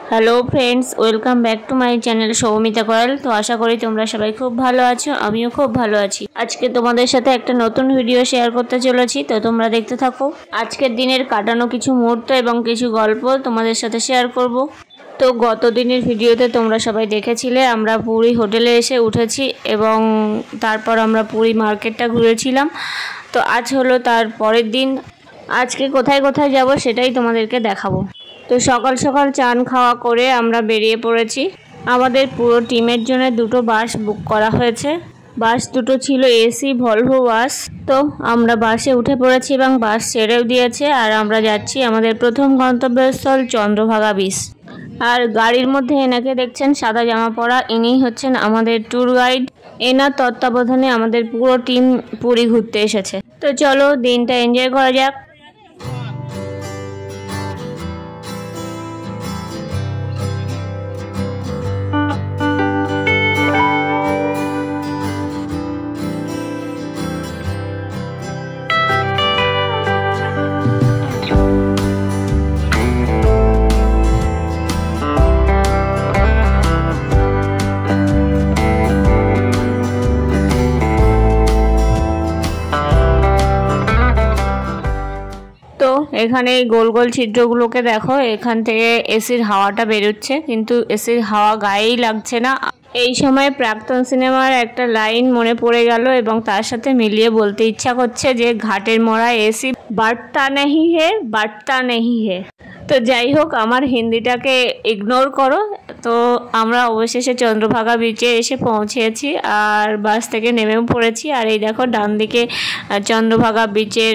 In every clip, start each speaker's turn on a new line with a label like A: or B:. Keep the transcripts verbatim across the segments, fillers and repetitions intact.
A: Hello friends, welcome back to my channel Soumita Koyal. তো আশা করি তোমরা সবাই খুব ভালো আছো, আমিও খুব ভালো আছি। আজকে তোমাদের সাথে একটা নতুন ভিডিও শেয়ার করতে চলেছি, তো তোমরা দেখতে থাকো। আজকের দিনের কাটানো কিছু মুহূর্ত এবং কিছু গল্প তোমাদের সাথে শেয়ার করব। তো গত দিনের ভিডিওতে তোমরা সবাই দেখেছিলে আমরা পুরী হোটেলে এসে উঠেছি এবং তারপর আমরা পুরী মার্কেটটা ঘুরেছিলাম। তো আজ হলো তার পরের দিন। আজকে কোথায় কোথায় যাব সেটাই তোমাদেরকে দেখাবো। তো সকাল সকাল চান খাওয়া করে আমরা বেরিয়ে পড়েছি। আমাদের পুরো টিমের জন্য দুটো বাস বুক করা হয়েছে। বাস দুটো ছিল এসি ভলভো বাস। তো আমরা বাসে উঠে পড়েছি এবং বাস ছেড়েও দিয়েছে। আর আমরা যাচ্ছি আমাদের প্রথম গন্তব্যস্থল চন্দ্রভাগা বিচ। আর গাড়ির মধ্যে এনাকে দেখছেন সাদা জামা পরা, ইনি হচ্ছেন আমাদের ট্যুর গাইড। এনার তত্ত্বাবধানে আমাদের পুরো টিম পুরী ঘুরতে এসেছে। তো চলো দিনটা এনজয় করা যাক। এখানে এই গোল গোল ছিদ্রগুলোকে দেখো, এখান থেকে এসির হাওয়াটা বেরোচ্ছে, কিন্তু এসির হাওয়া গায়েই লাগছে না। এই সময় প্রাক্তন সিনেমার একটা লাইন মনে পড়ে গেল এবং তার সাথে মিলিয়ে বলতে ইচ্ছা করছে যে ঘাটের মরা এসি বাড়তা নেহি হে, বাড়তা নেহি হে। তো যাই হোক, আমার হিন্দিটাকে ইগনোর করো। তো আমরা অবশেষে চন্দ্রভাগা বিচে এসে পৌঁছেছি আর বাস থেকে নেমেও পড়েছি। আর এই দেখো ডান দিকে চন্দ্রভাগা বিচের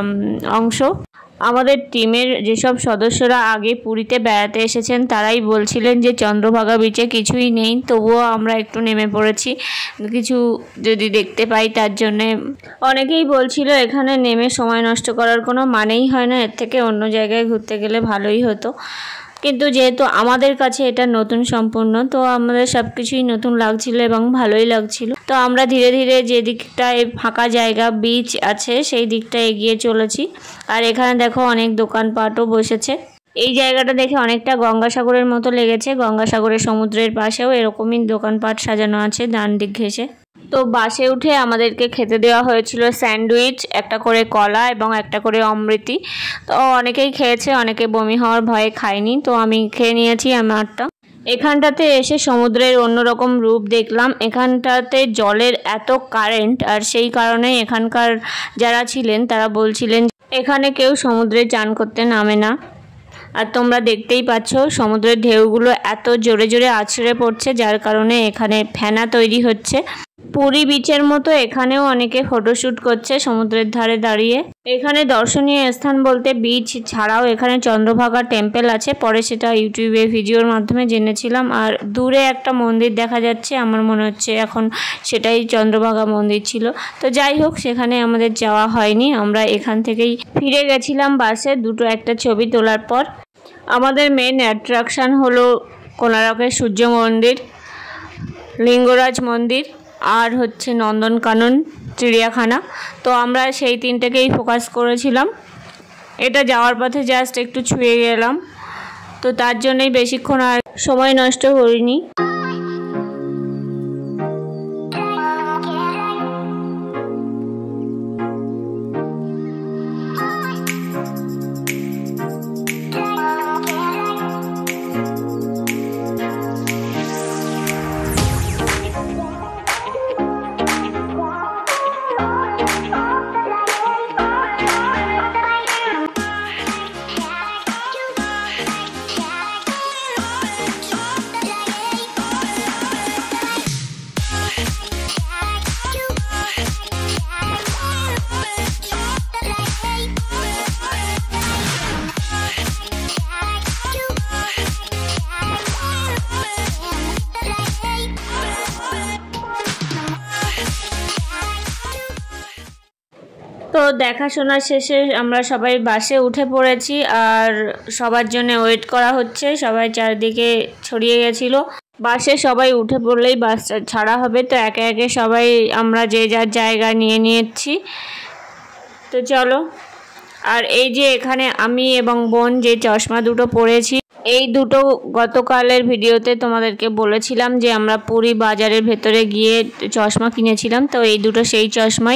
A: অংশ। আমাদের টিমের যেসব সদস্যরা আগে পুরীতে বেড়াতে এসেছেন তারাই বলছিলেন যে চন্দ্রভাগা বিচে কিছুই নেই, তবুও আমরা একটু নেমে পড়েছি কিছু যদি দেখতে পাই তার জন্যে। অনেকেই বলছিল এখানে নেমে সময় নষ্ট করার কোনো মানেই হয় না, এর থেকে অন্য জায়গায় ঘুরতে গেলে ভালোই হতো। কিন্তু যেহেতু আমাদের কাছে এটা নতুন সম্পূর্ণ, তো আমাদের সব কিছুই নতুন লাগছিল এবং ভালোই লাগছিল। তো আমরা ধীরে ধীরে যে দিকটায় ফাঁকা জায়গা বিচ আছে সেই দিকটা এগিয়ে চলেছি। আর এখানে দেখো অনেক দোকানপাটও বসেছে। এই জায়গাটা দেখে অনেকটা গঙ্গাসাগরের মতো লেগেছে। গঙ্গাসাগরের সমুদ্রের পাশেও এরকমই দোকানপাট সাজানো আছে ডান দিক ঘেঁষে। তো বাসে উঠে আমাদেরকে খেতে দেওয়া হয়েছিল স্যান্ডউইচ, একটা করে কলা এবং একটা করে অমৃতি। তো অনেকেই খেয়েছে, অনেকে বমি হওয়ার ভয়ে খায়নি, তো আমি খেয়ে নিয়েছি আমারটা। এখানটাতে এসে সমুদ্রের অন্যরকম রূপ দেখলাম। এখানটাতে জলের এত কারেন্ট, আর সেই কারণে এখানকার যারা ছিলেন তারা বলছিলেন এখানে কেউ সমুদ্রে চান করতে নামে না। আর তোমরা দেখতেই পাচ্ছ সমুদ্রের ঢেউগুলো এত জোরে জোরে আছড়ে পড়ছে, যার কারণে এখানে ফেনা তৈরি হচ্ছে। পুরী বিচের মতো এখানেও অনেকে ফটোশ্যুট করছে সমুদ্রের ধারে দাঁড়িয়ে। এখানে দর্শনীয় স্থান বলতে বিচ ছাড়াও এখানে চন্দ্রভাগা টেম্পল আছে, পরে সেটা ইউটিউবে ভিডিওর মাধ্যমে জেনেছিলাম। আর দূরে একটা মন্দির দেখা যাচ্ছে, আমার মনে হচ্ছে এখন সেটাই চন্দ্রভাগা মন্দির ছিল। তো যাই হোক, সেখানে আমাদের যাওয়া হয়নি, আমরা এখান থেকেই ফিরে গেছিলাম বাসে দুটো একটা ছবি তোলার পর। আমাদের মেন অ্যাট্রাকশান হলো কোনারকের সূর্য মন্দির, লিঙ্গরাজ মন্দির আর হচ্ছে নন্দনকানন চিড়িয়াখানা। তো আমরা সেই তিনটেকেই ফোকাস করেছিলাম। এটা যাওয়ার পথে জাস্ট একটু ছুঁয়ে গেলাম, তো তার জন্যই বেশিক্ষণ আর সময় নষ্ট করিনি। তো দেখাশোনা শেষে আমরা সবাই বাসে উঠে পড়েছি আর সবার জন্য ওয়েট করা হচ্ছে। সবাই চারদিকে ছড়িয়ে গেছিলো। বাসে সবাই উঠে পড়লেই বাস ছাড়া হবে, তো একে একে সবাই আমরা যে যার জায়গা নিয়ে নিয়েছি। তো চলো। আর এই যে এখানে আমি এবং বোন যে চশমা দুটো পরেছি এই দুটো গতকালের ভিডিওতে তোমাদেরকে বলেছিলাম যে আমরা পুরী বাজারের ভেতরে গিয়ে চশমা কিনেছিলাম, তো এই দুটো সেই চশমাই।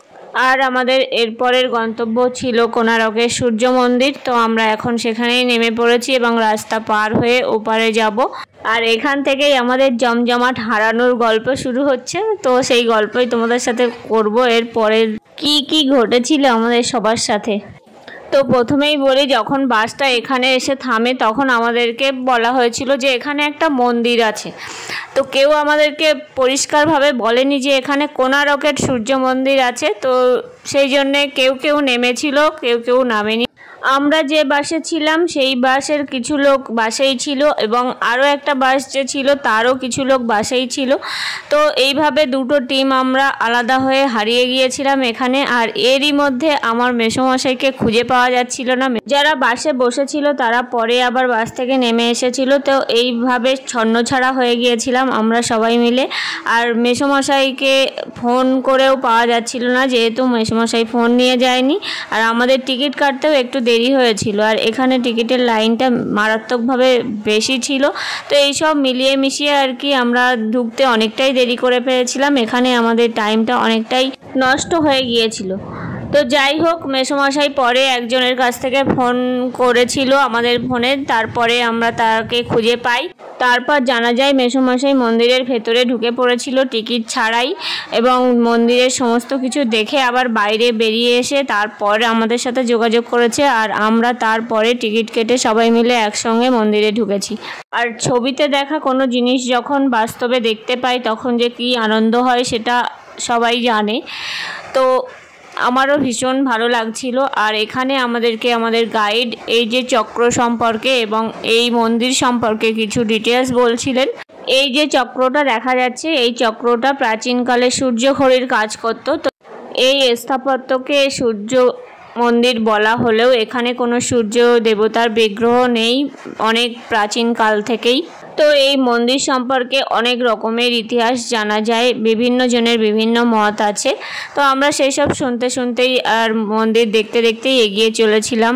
A: আর আমাদের এরপরের গন্তব্য ছিল কোণারকের সূর্য মন্দির, তো আমরা এখন সেখানেই নেমে পড়েছি এবং রাস্তা পার হয়ে ওপারে যাব। আর এখান থেকেই আমাদের জমজমাট হারানোর গল্প শুরু হচ্ছে, তো সেই গল্পই তোমাদের সাথে করব এরপরে কি কি ঘটেছিল আমাদের সবার সাথে। তো প্রথমেই বলি, যখন বাসটা এখানে এসে থামে তখন আমাদেরকে বলা হয়েছিল যে এখানে একটা মন্দির আছে, তো কেউ আমাদেরকে পরিষ্কারভাবে বলেনি যে এখানে কোণারকের সূর্য মন্দির আছে। তো সেই জন্যে কেউ কেউ নেমেছিল, কেউ কেউ নামেনি। আমরা যে বাসে ছিলাম সেই বাসের কিছু লোক বাসেই ছিল এবং আরও একটা বাস যে ছিল তারও কিছু লোক বাসেই ছিল। তো এইভাবে দুটো টিম আমরা আলাদা হয়ে হারিয়ে গিয়েছিলাম এখানে। আর এরই মধ্যে আমার মেসোমশাইকে খুঁজে পাওয়া যাচ্ছিল না। যারা বাসে বসেছিল তারা পরে আবার বাস থেকে নেমে এসেছিল, তো এইভাবে ছন্নছাড়া হয়ে গিয়েছিলাম আমরা সবাই মিলে। আর মেসোমশাইকে ফোন করেও পাওয়া যাচ্ছিল না, যেহেতু মেসোমশাই ফোন নিয়ে যায়নি। আর আমাদের টিকিট কাটতেও একটু দেরি হয়েছিল, আর এখানে টিকিটের লাইনটা মারাত্মকভাবে বেশি ছিল। তো এইসব মিলিয়ে মিশিয়ে আর কি আমরা ঢুকতে অনেকটাই দেরি করে ফেলেছিলাম, এখানে আমাদের টাইমটা অনেকটাই নষ্ট হয়ে গিয়েছিল। তো যাই হোক, মেসোমশাই পরে একজনের কাছ থেকে ফোন করেছিল আমাদের ফোনে, তারপরে আমরা তাকে খুঁজে পাই। তারপর জানা যায় মেসোমশাই মন্দিরের ভেতরে ঢুকে পড়েছিল টিকিট ছাড়াই, এবং মন্দিরের সমস্ত কিছু দেখে আবার বাইরে বেরিয়ে এসে তারপর আমাদের সাথে যোগাযোগ করেছে। আর আমরা তারপরে টিকিট কেটে সবাই মিলে একসঙ্গে মন্দিরে ঢুকেছি। আর ছবিতে দেখা কোনো জিনিস যখন বাস্তবে দেখতে পাই তখন যে কী আনন্দ হয় সেটা সবাই জানে। তো আমারও ভীষণ ভালো লাগছিল। আর এখানে আমাদেরকে আমাদের গাইড এই যে চক্র সম্পর্কে এবং এই মন্দির সম্পর্কে কিছু ডিটেলস বলছিলেন। এই যে চক্রটা দেখা যাচ্ছে, এই চক্রটা প্রাচীনকালে সূর্য ঘড়ির কাজ করত। তো এই স্থাপত্যকে সূর্য মন্দির বলা হলেও এখানে কোনো সূর্য দেবতার বিগ্রহ নেই অনেক প্রাচীন কাল থেকেই। তো এই মন্দির সম্পর্কে অনেক রকমের ইতিহাস জানা যায়, বিভিন্ন জনের বিভিন্ন মত আছে। তো আমরা সেই সব শুনতে শুনতেই আর মন্দির দেখতে দেখতেই এগিয়ে চলেছিলাম।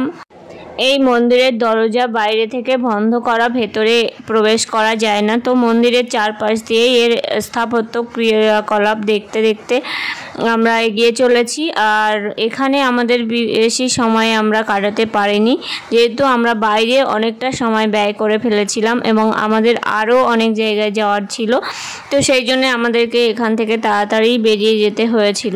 A: এই মন্দিরের দরজা বাইরে থেকে বন্ধ করা, ভেতরে প্রবেশ করা যায় না। তো মন্দিরের চারপাশ দিয়ে এর স্থাপত্য ক্রিয়াকলাপ দেখতে দেখতে আমরা এগিয়ে চলেছি। আর এখানে আমাদের বেশি সময় আমরা কাটাতে পারিনি, যেহেতু আমরা বাইরে অনেকটা সময় ব্যয় করে ফেলেছিলাম এবং আমাদের আরও অনেক জায়গায় যাওয়ার ছিল। তো সেই জন্য আমাদেরকে এখান থেকে তাড়াতাড়ি বেরিয়ে যেতে হয়েছিল।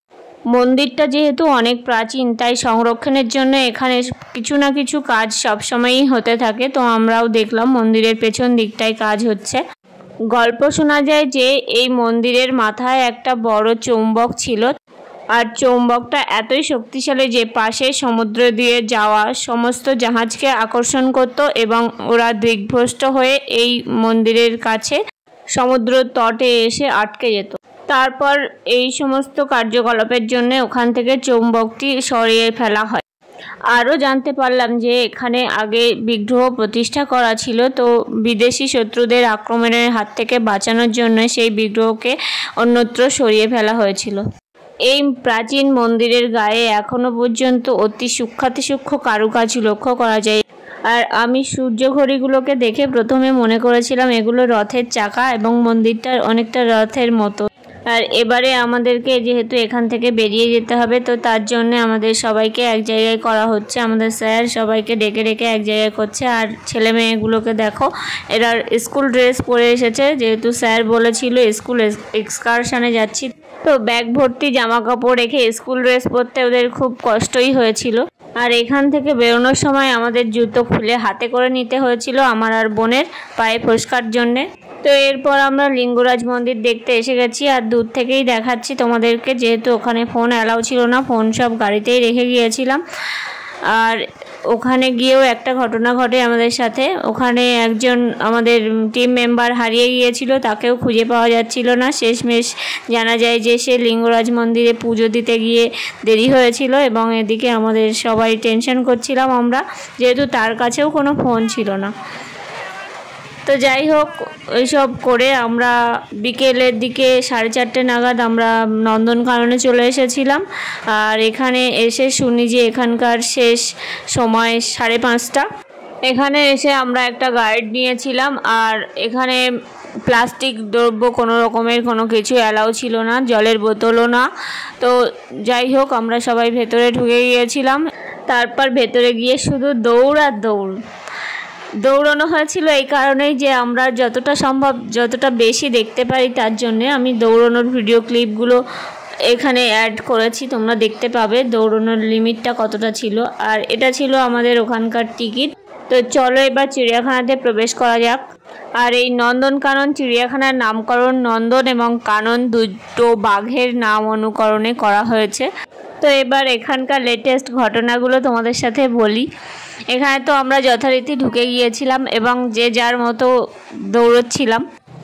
A: মন্দিরটা যেহেতু অনেক প্রাচীন, তাই সংরক্ষণের জন্য এখানে কিছু না কিছু কাজ সবসময়ই হতে থাকে। তো আমরাও দেখলাম মন্দিরের পেছন দিকটায় কাজ হচ্ছে। গল্প শোনা যায় যে এই মন্দিরের মাথায় একটা বড় চৌম্বক ছিল, আর চৌম্বকটা এতই শক্তিশালী যে পাশে সমুদ্র দিয়ে যাওয়া সমস্ত জাহাজকে আকর্ষণ করত এবং ওরা দিগ্ভ্রষ্ট হয়ে এই মন্দিরের কাছে সমুদ্র তটে এসে আটকে যেত। তারপর এই সমস্ত কার্যকলাপের জন্য ওখান থেকে চৌম্বকটি সরিয়ে ফেলা হয়। আরও জানতে পারলাম যে এখানে আগে বিগ্রহ প্রতিষ্ঠা করা ছিল, তো বিদেশি শত্রুদের আক্রমণের হাত থেকে বাঁচানোর জন্য সেই বিগ্রহকে অন্যত্র সরিয়ে ফেলা হয়েছিল। এই প্রাচীন মন্দিরের গায়ে এখনো পর্যন্ত অতি সূক্ষ্মাতি সূক্ষ্ম কারুকাজ লক্ষ্য করা যায়। আর আমি সূর্য ঘড়িগুলোকে দেখে প্রথমে মনে করেছিলাম এগুলো রথের চাকা এবং মন্দিরটা অনেকটা রথের মতো। আর এবারে আমাদেরকে যেহেতু এখান থেকে বেরিয়ে যেতে হবে, তো তার জন্য আমাদের সবাইকে এক জায়গায় করা হচ্ছে। আমাদের স্যার সবাইকে ডেকে ডেকে এক জায়গায় করছে। আর ছেলে মেয়েগুলোকে দেখো, এরা স্কুল ড্রেস পরে এসেছে, যেহেতু স্যার বলেছিল স্কুল এক্সকারশনে যাচ্ছি। তো ব্যাগ ভর্তি জামা কাপড় রেখে স্কুল ড্রেস পরতে ওদের খুব কষ্টই হয়েছিল। আর এখান থেকে বেরোনোর সময় আমাদের জুতো খুলে হাতে করে নিতে হয়েছিল আমার আর বোনের পায়ে ফোস্কার জন্যে। তো এরপর আমরা লিঙ্গরাজ মন্দির দেখতে এসে গেছি। আর দূর থেকেই দেখাচ্ছি তোমাদেরকে, যেহেতু ওখানে ফোন অ্যালাউ ছিল না, ফোন সব গাড়িতেই রেখে গিয়েছিলাম। আর ওখানে গিয়েও একটা ঘটনা ঘটে আমাদের সাথে। ওখানে একজন আমাদের টিম মেম্বার হারিয়ে গিয়েছিল, তাকেও খুঁজে পাওয়া যাচ্ছিল না। শেষমেশ জানা যায় যে সে লিঙ্গরাজ মন্দিরে পুজো দিতে গিয়ে দেরি হয়েছিল, এবং এদিকে আমাদের সবাই টেনশন করছিলাম আমরা, যেহেতু তার কাছেও কোনো ফোন ছিল না। তো যাই হোক, ওইসব করে আমরা বিকেলের দিকে সাড়ে চারটে নাগাদ আমরা নন্দনকাননে চলে এসেছিলাম। আর এখানে এসে শুনি যে এখানকার শেষ সময় সাড়ে পাঁচটা। এখানে এসে আমরা একটা গাইড নিয়েছিলাম, আর এখানে প্লাস্টিক দ্রব্য কোনো রকমের কোনো কিছু অ্যালাউ ছিল না, জলের বোতলও না। তো যাই হোক, আমরা সবাই ভেতরে ঢুকে গিয়েছিলাম। তারপর ভেতরে গিয়ে শুধু দৌড় আর দৌড় দৌড়ানো হয়েছিল এই কারণেই যে আমরা যতটা সম্ভব যতটা বেশি দেখতে পারি তার জন্যে আমি দৌড়ানোর ভিডিও ক্লিপগুলো এখানে অ্যাড করেছি, তোমরা দেখতে পাবে দৌড়ানোর লিমিটটা কতটা ছিল। আর এটা ছিল আমাদের ওখানকার টিকিট। তো চলো এবার চিড়িয়াখানাতে প্রবেশ করা যাক। আর এই নন্দনকানন চিড়িয়াখানার নামকরণ নন্দন এবং কানন দুটো বাঘের নাম অনুকরণে করা হয়েছে। তো এবার এখানকার লেটেস্ট ঘটনাগুলো তোমাদের সাথে বলি। এখানে তো আমরা যথারীতি ঢুকে গিয়েছিলাম এবং যে যার মতো দৌড়চ্ছিলাম।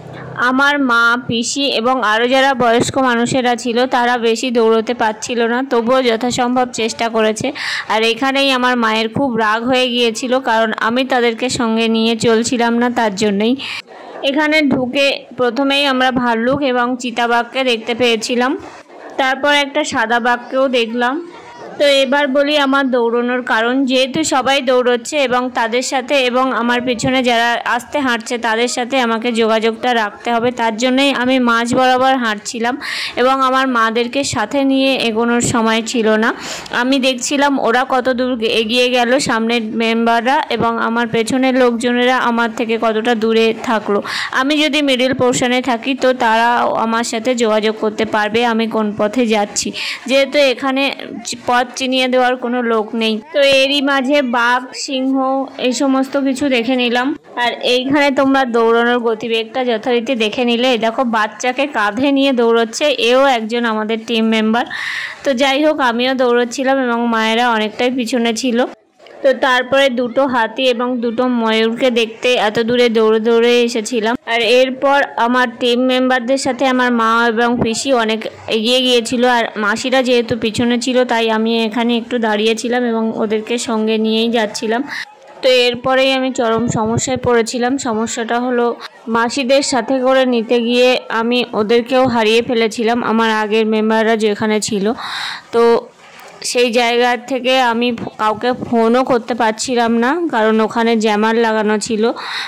A: আমার মা, পিসি এবং আরও যারা বয়স্ক মানুষেরা ছিল তারা বেশি দৌড়তে পারছিল না, তবুও যথাসম্ভব চেষ্টা করেছে। আর এখানেই আমার মায়ের খুব রাগ হয়ে গিয়েছিল, কারণ আমি তাদেরকে সঙ্গে নিয়ে চলছিলাম না, তার জন্যই। এখানে ঢুকে প্রথমেই আমরা ভাল্লুক এবং চিতাবাঘকে দেখতে পেয়েছিলাম, তারপর একটা সাদা বাঘকেও দেখলাম। তো এবার বলি আমার দৌড়ানোর কারণ। যেহেতু সবাই দৌড়চ্ছে এবং তাদের সাথে এবং আমার পেছনে যারা আস্তে হাঁটছে তাদের সাথে আমাকে যোগাযোগটা রাখতে হবে, তার জন্যই আমি মাঝ বরাবর হাঁটছিলাম এবং আমার মাদেরকে সাথে নিয়ে এগোনোর সময় ছিল না। আমি দেখছিলাম ওরা কত দূর এগিয়ে গেল সামনের মেম্বাররা, এবং আমার পেছনের লোকজনেরা আমার থেকে কতটা দূরে থাকলো। আমি যদি মিডল পোর্শনে থাকি তো তারা আমার সাথে যোগাযোগ করতে পারবে আমি কোন পথে যাচ্ছি, যেহেতু এখানে পথ চিনিয়ে দেওয়ার কোনো লোক নেই। তো এরই মাঝে বাঘ, সিংহ এই সমস্ত কিছু দেখে নিলাম। আর এইখানে তোমরা দৌড়ানোর গতিবেগটা যথারীতি দেখে নিলে। দেখো বাচ্চাকে কাঁধে নিয়ে দৌড়চ্ছে, এও একজন আমাদের টিম মেম্বার। তো যাই হোক, আমিও দৌড়চ্ছিলাম এবং মায়েরা অনেকটাই পিছনে ছিল। তো তারপরে দুটো হাতি এবং দুটো ময়ূরকে দেখতে এত দূরে দৌড়ে দৌড়ে এসেছিলাম। আর এরপর আমার টিম মেম্বারদের সাথে আমার মা এবং পিসি অনেক এগিয়ে গিয়েছিল, আর মাসিরা যেহেতু পিছনে ছিল তাই আমি এখানে একটু দাঁড়িয়েছিলাম এবং ওদেরকে সঙ্গে নিয়েই যাচ্ছিলাম। তো এরপরেই আমি চরম সমস্যায় পড়েছিলাম। সমস্যাটা হলো মাসিদের সাথে করে নিতে গিয়ে আমি ওদেরকেও হারিয়ে ফেলেছিলাম, আমার আগের মেম্বাররা যেখানে ছিল। তো সেই জায়গা থেকে আমি কাউকে ফোনও করতে পারছিলাম না, কারণ ওখানে জ্যামার লাগানো ছিল,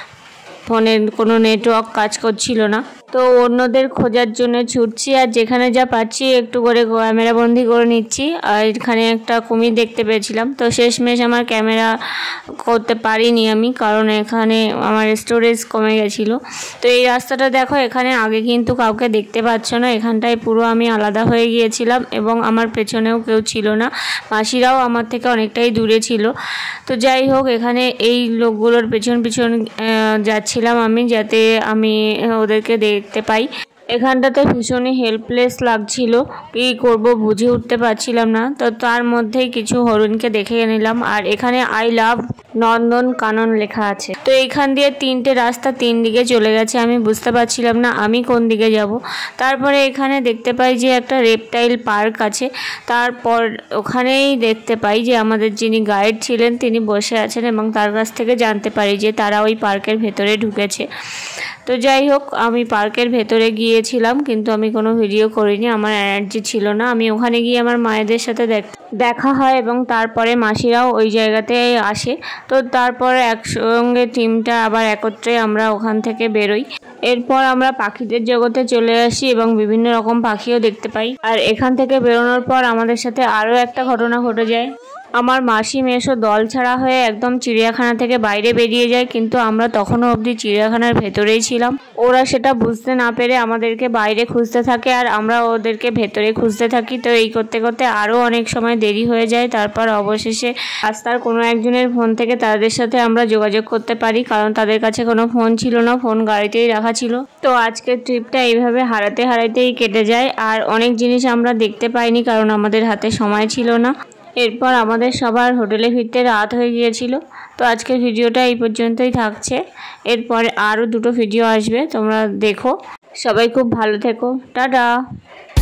A: ফোনের কোনো নেটওয়ার্ক কাজ করছিল না। তো অন্যদের খোঁজার জন্য ছুটছি, আর যেখানে যা পাচ্ছি একটু করে ক্যামেরা বন্দি করে নিচ্ছি। আর এখানে একটা কুমির দেখতে পেয়েছিলাম, তো শেষমেশ আমার ক্যামেরা করতে পারিনি আমি, কারণ এখানে আমার স্টোরেজ কমে গেছিলো। তো এই রাস্তাটা দেখো, এখানে আগে কিন্তু কাউকে দেখতে পাচ্ছ না, এখানটায় পুরো আমি আলাদা হয়ে গিয়েছিলাম এবং আমার পেছনেও কেউ ছিল না, মাসিরাও আমার থেকে অনেকটাই দূরে ছিল। তো যাই হোক, এখানে এই লোকগুলোর পেছন পিছন যাচ্ছিলাম আমি, যাতে আমি ওদেরকে দেখতে পাই। এখানটাতে ভীষণই হেল্পলেস লাগছিল, কী করব বুঝে উঠতে পারছিলাম না। তো তার মধ্যেই কিছু হরিণকে দেখে নিলাম, আর এখানে আই লাভ নন্দন কানন লেখা আছে। তো এখান দিয়ে তিনটে রাস্তা তিন দিকে চলে গেছে, আমি বুঝতে পারছিলাম না আমি কোন দিকে যাব। তারপরে এখানে দেখতে পাই যে একটা রেপটাইল পার্ক আছে, তারপর ওখানেই দেখতে পাই যে আমাদের যিনি গাইড ছিলেন তিনি বসে আছেন, এবং তার কাছ থেকে জানতে পারি যে তারা ওই পার্কের ভেতরে ঢুকেছে। তো যাই হোক, আমি পার্কের ভেতরে গিয়েছিলাম কিন্তু আমি কোনো ভিডিও করিনি, আমার এনার্জি ছিল না। আমি ওখানে গিয়ে আমার মায়েদের সাথে দেখা হয় এবং তারপরে মাসিরাও ওই জায়গাতে আসে। তো তারপরে একসঙ্গে টিমটা আবার একত্রে আমরা ওখান থেকে বেরোই। এরপর আমরা পাখিদের জগতে চলে আসি এবং বিভিন্ন রকম পাখিও দেখতে পাই। আর এখান থেকে বেরোনোর পর আমাদের সাথে আরও একটা ঘটনা ঘটে যায়। আমার মাসি মেসো দল ছাড়া হয়ে একদম চিড়িয়াখানা থেকে বাইরে বেরিয়ে যায়, কিন্তু আমরা তখনও অবধি চিড়িয়াখানার ভেতরেই ছিলাম। ওরা সেটা বুঝতে না পেরে আমাদেরকে বাইরে খুঁজতে থাকে আর আমরা ওদেরকে ভেতরে খুঁজতে থাকি। তো এই করতে করতে আরও অনেক সময় দেরি হয়ে যায়। তারপর অবশেষে রাস্তার কোনো একজনের ফোন থেকে তাদের সাথে আমরা যোগাযোগ করতে পারি, কারণ তাদের কাছে কোনো ফোন ছিল না, ফোন গাড়িতেই রাখা ছিল। তো আজকের ট্রিপটা এইভাবে হারাতে হারাতেই কেটে যায়, আর অনেক জিনিস আমরা দেখতে পাইনি কারণ আমাদের হাতে সময় ছিল না। এরপর আমাদের সবার হোটেলে ফিরতে রাত হয়ে গিয়েছিল। তো আজকের ভিডিওটা এই পর্যন্তই থাকছে, এরপরে আরও দুটো ভিডিও আসবে, তোমরা দেখো। সবাই খুব ভালো থেকো, টাটা।